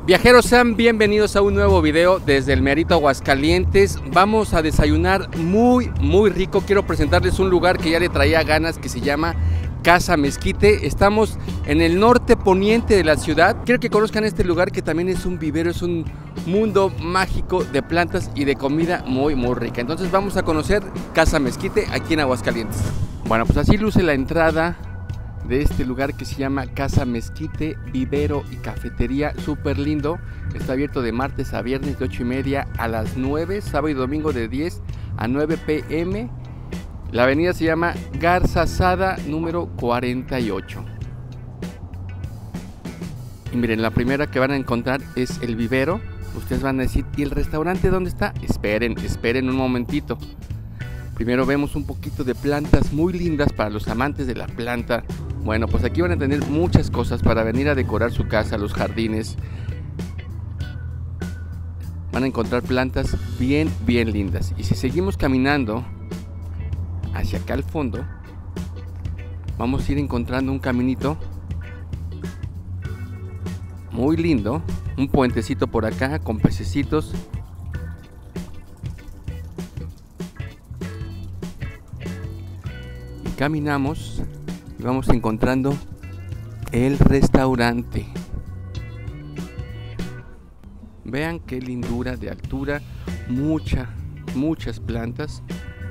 Viajeros, sean bienvenidos a un nuevo video desde el Merito Aguascalientes. Vamos a desayunar muy rico. Quiero presentarles un lugar que ya le traía ganas, que se llama Casa Mezquite. Estamos en el norte poniente de la ciudad. Quiero que conozcan este lugar, que también es un vivero, es un mundo mágico de plantas y de comida muy rica. Entonces vamos a conocer Casa Mezquite aquí en Aguascalientes. Bueno, pues así luce la entrada de este lugar que se llama Casa Mezquite, vivero y cafetería, súper lindo. Está abierto de martes a viernes de 8:30 a las 9, sábado y domingo de 10 a 9 p.m. La avenida se llama Garzazada número 48. Y miren, la primera que van a encontrar es el vivero. Ustedes van a decir, ¿y el restaurante dónde está? Esperen un momentito. Primero vemos un poquito de plantas muy lindas para los amantes de la planta. Bueno, pues aquí van a tener muchas cosas para venir a decorar su casa, los jardines. Van a encontrar plantas bien lindas. Y si seguimos caminando hacia acá al fondo, vamos a ir encontrando un caminito muy lindo, un puentecito por acá con pececitos. Y caminamos y vamos encontrando el restaurante. Vean qué lindura de altura, muchas plantas.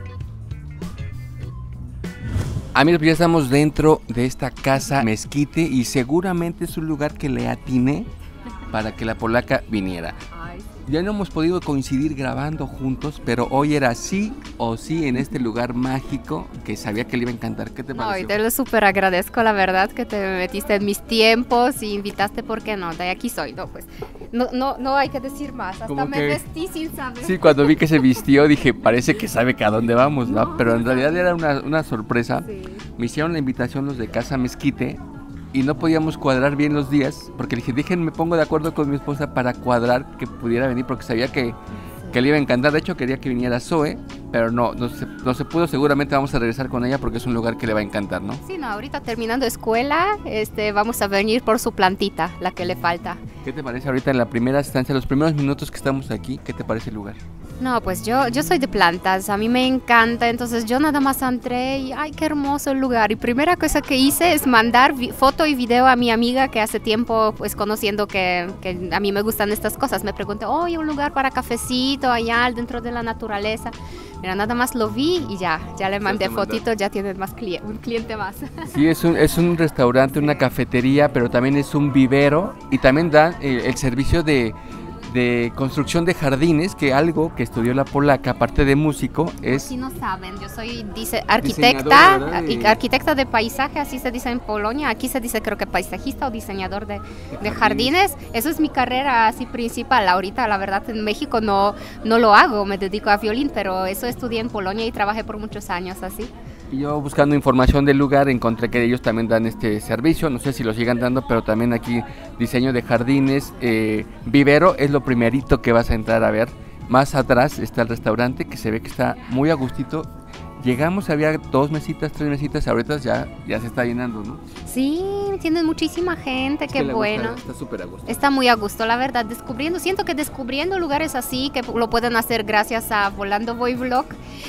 Amigos, ya estamos dentro de esta Casa Mezquite y seguramente es un lugar que le atiné para que la polaca viniera. Ya no hemos podido coincidir grabando juntos, pero hoy era sí o sí en este lugar mágico que sabía que le iba a encantar. ¿Qué te pareció? No, y te lo súper agradezco, la verdad, que te metiste en mis tiempos y invitaste, ¿por qué no? De aquí soy, no, pues, no hay que decir más, hasta me vestí sin saber. Sí, cuando vi que se vistió dije, parece que sabe que a dónde vamos, ¿no? Pero en realidad era una sorpresa. Sí. Me hicieron la invitación los de Casa Mezquite y no podíamos cuadrar bien los días, porque le dije, me pongo de acuerdo con mi esposa para cuadrar que pudiera venir, porque sabía que le iba a encantar. De hecho quería que viniera Zoe, pero no se pudo. Seguramente vamos a regresar con ella porque es un lugar que le va a encantar, ¿no? Sí, no, ahorita terminando escuela, vamos a venir por su plantita, la que le falta. ¿Qué te parece ahorita en la primera estancia, los primeros minutos que estamos aquí? ¿Qué te parece el lugar? No, pues yo soy de plantas, a mí me encanta, entonces yo nada más entré y ¡ay, qué hermoso el lugar! Y primera cosa que hice es mandar foto y video a mi amiga que hace tiempo, pues conociendo que a mí me gustan estas cosas, me preguntó, oye, un lugar para cafecito allá dentro de la naturaleza. Mira, nada más lo vi y ya le mandé fotito, ya tienes un cliente más. Sí, es un restaurante, una cafetería, pero también es un vivero y también da el servicio de construcción de jardines, que algo que estudió la polaca, aparte de músico, es... Si no saben, yo soy arquitecta de paisaje, así se dice en Polonia, aquí se dice creo que paisajista o diseñador de jardines. Eso es mi carrera así principal. Ahorita la verdad en México no lo hago, me dedico a violín, pero eso estudié en Polonia y trabajé por muchos años así. Y yo buscando información del lugar encontré que ellos también dan este servicio, no sé si lo sigan dando, pero también aquí diseño de jardines, vivero es lo primerito que vas a entrar a ver. Más atrás está el restaurante, que se ve que está muy a gustito. Llegamos, había 2 mesitas, 3 mesitas, ahorita ya se está llenando, ¿no? Sí, tienen muchísima gente, qué bueno. Está súper a gusto. Está muy a gusto, la verdad, siento que descubriendo lugares así, que lo pueden hacer gracias a Volando Voy Vlog,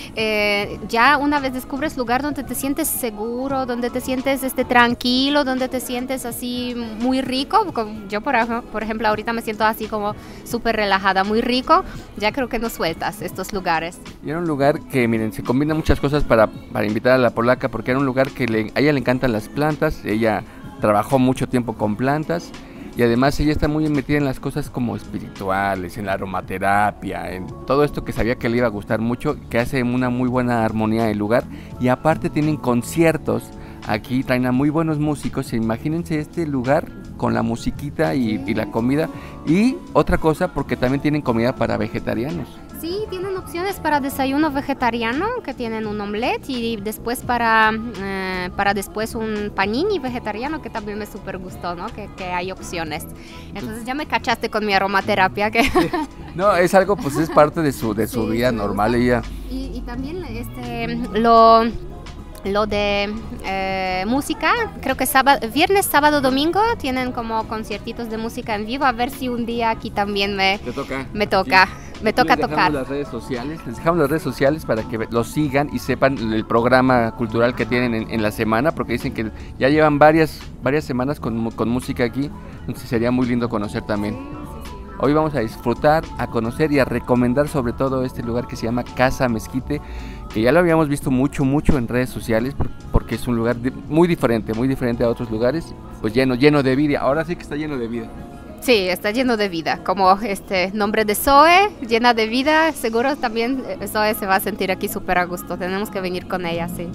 ya una vez descubres lugar donde te sientes seguro, donde te sientes tranquilo, donde te sientes así muy rico. Yo, por ejemplo, ahorita me siento así como súper relajada, muy rico, ya creo que no sueltas estos lugares. Y era un lugar que, miren, se combina muchas cosas para invitar a la polaca, porque era un lugar que a ella le encantan las plantas, ella trabajó mucho tiempo con plantas y además ella está muy metida en las cosas como espirituales, en la aromaterapia, en todo esto que sabía que le iba a gustar mucho, que hace una muy buena armonía el lugar. Y aparte tienen conciertos, aquí traen a muy buenos músicos. Imagínense este lugar con la musiquita y la comida. Y otra cosa, porque también tienen comida para vegetarianos. Sí, tienen opciones para desayuno vegetariano, que tienen un omelette, y después para después un panini vegetariano, que también me súper gustó, ¿no? Que hay opciones. Entonces ya me cachaste con mi aromaterapia. Que no, es algo, pues es parte de su vida normal. Ella. Y también lo de música, creo que viernes, sábado, domingo tienen como conciertitos de música en vivo, a ver si un día aquí también me toca tocar. Les dejamos las redes sociales para que los sigan y sepan el programa cultural que tienen en la semana, porque dicen que ya llevan varias semanas con música aquí, entonces sería muy lindo conocer también. Hoy vamos a disfrutar, a conocer y a recomendar sobre todo este lugar que se llama Casa Mezquite, que ya lo habíamos visto mucho en redes sociales, porque es un lugar muy diferente a otros lugares, pues lleno de vida. Ahora sí que está lleno de vida. Sí, está lleno de vida, como este nombre de Zoe, llena de vida, seguro también Zoe se va a sentir aquí súper a gusto, tenemos que venir con ella, sí.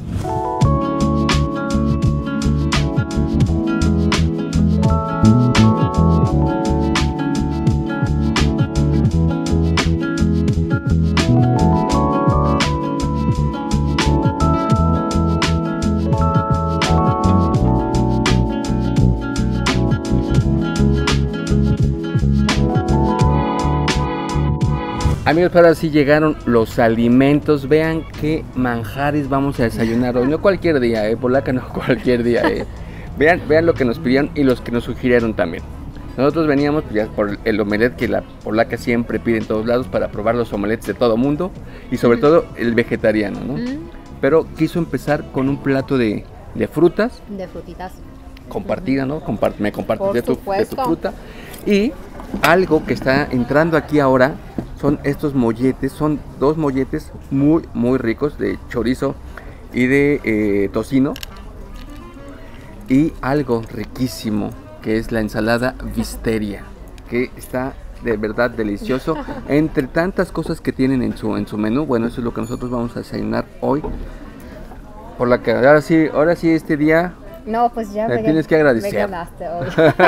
Amigos, ahora sí llegaron los alimentos. Vean qué manjares vamos a desayunar hoy. No cualquier día, polaca, no cualquier día. Vean lo que nos pidieron y los que nos sugirieron también. Nosotros veníamos pues, ya por el omelette que la polaca siempre pide en todos lados para probar los omelettes de todo mundo y sobre todo el vegetariano, ¿no? Pero quiso empezar con un plato de frutas. De frutitas. Compartida, ¿no? Me compartes de tu fruta. Y algo que está entrando aquí ahora son estos molletes, son 2 molletes muy ricos de chorizo y de tocino, y algo riquísimo que es la ensalada Wisteria, que está de verdad delicioso entre tantas cosas que tienen en su menú. Bueno, eso es lo que nosotros vamos a desayunar hoy, por la que ahora sí este día. No, pues ya me tienes que agradecer. Me ganaste hoy.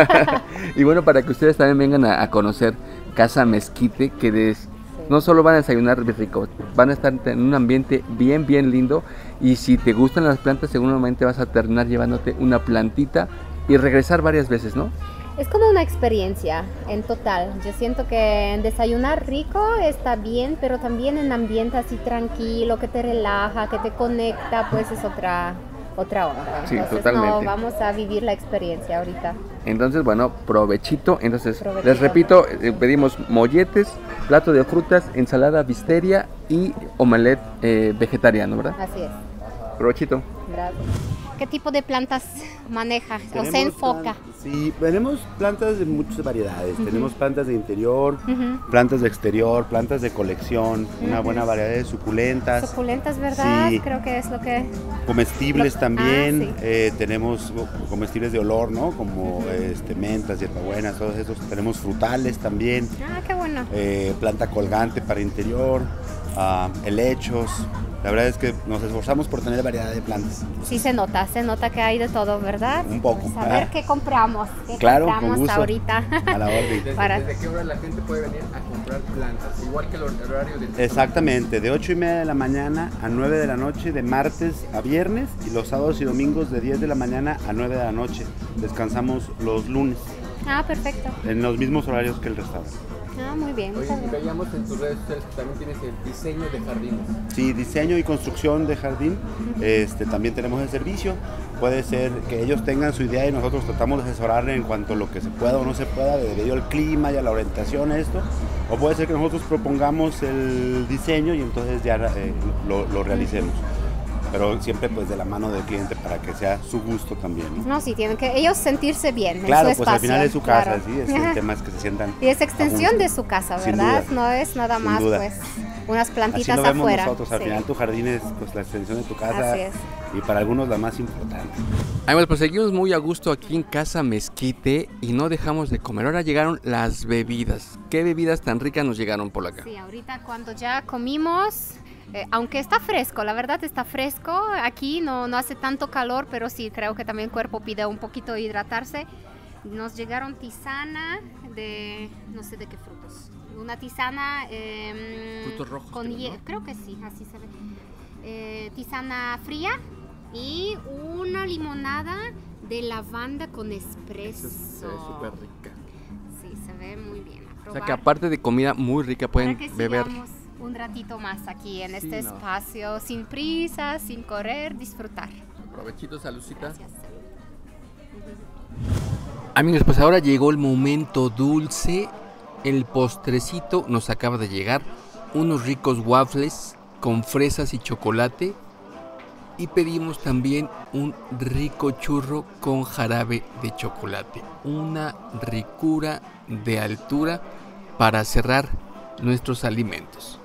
Y bueno, para que ustedes también vengan a conocer Casa Mezquite, que no solo van a desayunar rico, van a estar en un ambiente bien lindo. Y si te gustan las plantas, seguramente vas a terminar llevándote una plantita y regresar varias veces, ¿no? Es como una experiencia en total. Yo siento que en desayunar rico está bien, pero también en ambiente así tranquilo, que te relaja, que te conecta, pues es otra onda. Sí, entonces, totalmente. No, vamos a vivir la experiencia ahorita. Entonces, bueno, provechito. Entonces, les repito, pedimos molletes, plato de frutas, ensalada Wisteria y omelette vegetariano, ¿verdad? Así es. Provechito. Gracias. ¿Qué tipo de plantas maneja o se enfoca? Sí, tenemos plantas de muchas variedades. Tenemos plantas de interior, plantas de exterior, plantas de colección, una buena variedad de suculentas. Suculentas, ¿verdad? Sí. Creo que es lo que... Comestibles también. Sí. Tenemos comestibles de olor, ¿no? Como mentas, hierbabuenas, todos esos. Tenemos frutales también. Ah, qué bueno. Planta colgante para interior, helechos. La verdad es que nos esforzamos por tener variedad de plantas. Sí, se nota que hay de todo, ¿verdad? Un poco. Pues a ver qué compramos. Claro, compramos con gusto. Ahorita. A la orden. ¿Desde qué hora la gente puede venir a comprar plantas? Igual que el horario de... Exactamente, de 8:30 de la mañana a 9 de la noche, de martes a viernes, y los sábados y domingos de 10 de la mañana a 9 de la noche. Descansamos los lunes. Ah, perfecto. En los mismos horarios que el restaurante. Ah, muy bien. Oye, veíamos en tus redes sociales que también tienes el diseño de jardines. Sí, diseño y construcción de jardín. También tenemos el servicio. Puede ser que ellos tengan su idea y nosotros tratamos de asesorarle en cuanto a lo que se pueda o no se pueda, debido al clima y a la orientación a esto. O puede ser que nosotros propongamos el diseño y entonces ya lo realicemos. Pero siempre pues de la mano del cliente para que sea su gusto también, ¿no? No, sí, tienen que ellos sentirse bien claro, en su espacio. Pues al final es su casa, claro. sí, el tema es que se sientan. Y es extensión de su casa, ¿verdad? No es nada más pues unas plantitas así lo vemos afuera. Nosotros, al final tu jardín es pues la extensión de tu casa. Así es. Y para algunos la más importante. Además, pues seguimos muy a gusto aquí en Casa Mezquite y no dejamos de comer. Ahora llegaron las bebidas. ¿Qué bebidas tan ricas nos llegaron por acá? Sí, ahorita cuando ya comimos, aunque está fresco, la verdad está fresco. Aquí no hace tanto calor, pero sí creo que también el cuerpo pide un poquito de hidratarse. Nos llegaron tisana de, no sé de qué frutos. Una tisana frutos rojos, creo que sí, así se ve. Tisana fría y una limonada de lavanda con espresso. Se ve súper rica. Sí, se ve muy bien. O sea que aparte de comida muy rica pueden beber un ratito más aquí en este no. espacio, sin prisa, sin correr, disfrutar. Provechito, saludcita. Gracias. Amigos, pues ahora llegó el momento dulce. El postrecito nos acaba de llegar. Unos ricos waffles con fresas y chocolate. Y pedimos también un rico churro con jarabe de chocolate. Una ricura de altura para cerrar nuestros alimentos.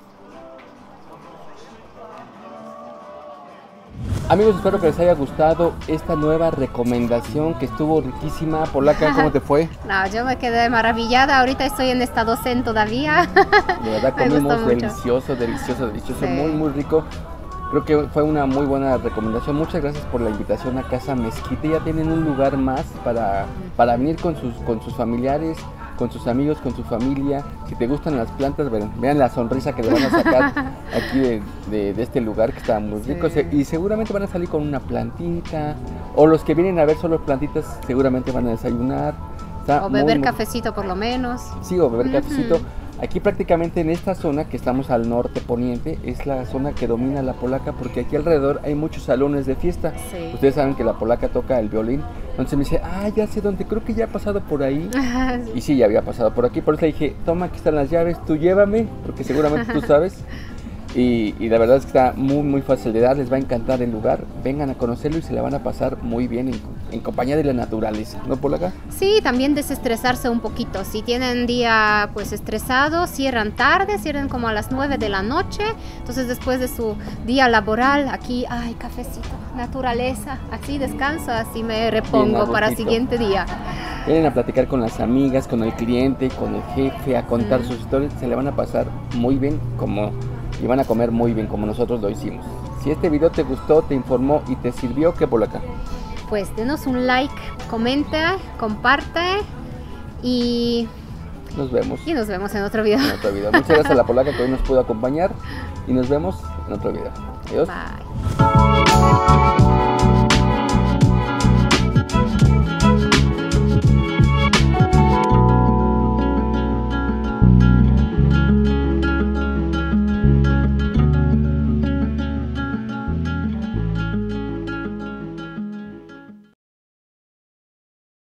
Amigos, espero que les haya gustado esta nueva recomendación que estuvo riquísima. Polaca, ¿cómo te fue? No, yo me quedé maravillada. Ahorita estoy en estado zen todavía. De verdad Me gustó comimos mucho. delicioso, Sí. muy rico. Creo que fue una muy buena recomendación. Muchas gracias por la invitación a Casa Mezquite. Ya tienen un lugar más para venir con sus familiares, con sus amigos, con su familia. Si te gustan las plantas, vean la sonrisa que le van a sacar aquí de este lugar que está muy rico. Sí. Y seguramente van a salir con una plantita. O los que vienen a ver solo plantitas seguramente van a desayunar. Está O beber muy, cafecito por lo menos. Sí, o beber Ujú. cafecito. Aquí prácticamente en esta zona que estamos al norte poniente es la zona que domina la polaca, porque aquí alrededor hay muchos salones de fiesta. Sí. Ustedes saben que la polaca toca el violín. Entonces me dice, ya sé dónde, creo que ya he pasado por ahí. Y sí, ya había pasado por aquí, por eso le dije, toma, aquí están las llaves, tú llévame, porque seguramente tú sabes. Y la verdad es que está muy fácil de dar, les va a encantar el lugar. Vengan a conocerlo y se la van a pasar muy bien en compañía de la naturaleza, ¿no, polaca? Sí, también desestresarse un poquito. Si tienen día pues estresado, cierran tarde, cierran como a las 9 de la noche. Entonces después de su día laboral, aquí, cafecito, naturaleza, así descanso, así me repongo para el siguiente día. Vienen a platicar con las amigas, con el cliente, con el jefe, a contar sus historias. Se le van a pasar muy bien y van a comer muy bien como nosotros lo hicimos. Si este video te gustó, te informó y te sirvió, ¿qué, polaca? Pues denos un like, comenta, comparte y Nos vemos nos vemos en otro video. en otro video. Muchas gracias a la polaca que hoy nos pudo acompañar y nos vemos en otro video. Adiós. Bye.